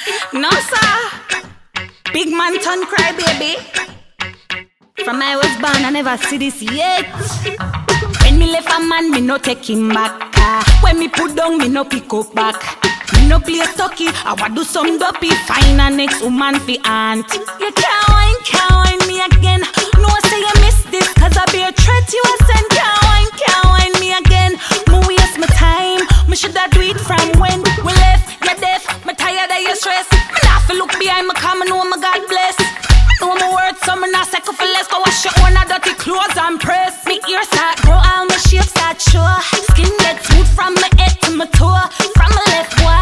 No, sir. Big man turn cry, baby. From I was born, I never see this yet. When me left a man, me no take him back. When me put down, me no pick up back. Me no play stocky, I wa do some dopey. Find a next woman fi aunt. You can't wine me again. No say you miss this, cause I be a threat you a send. Can't wine me again. Me waste my time, me shoulda do it from when we left. You deaf, me tired of your stress. Me not fi look behind me, come and know my God bless. Me know my words, so me not second for less. Go wash your own dirty clothes and press. Me ears start grow, all my shapes start show. Skin get smooth from my head to my toe. From my left one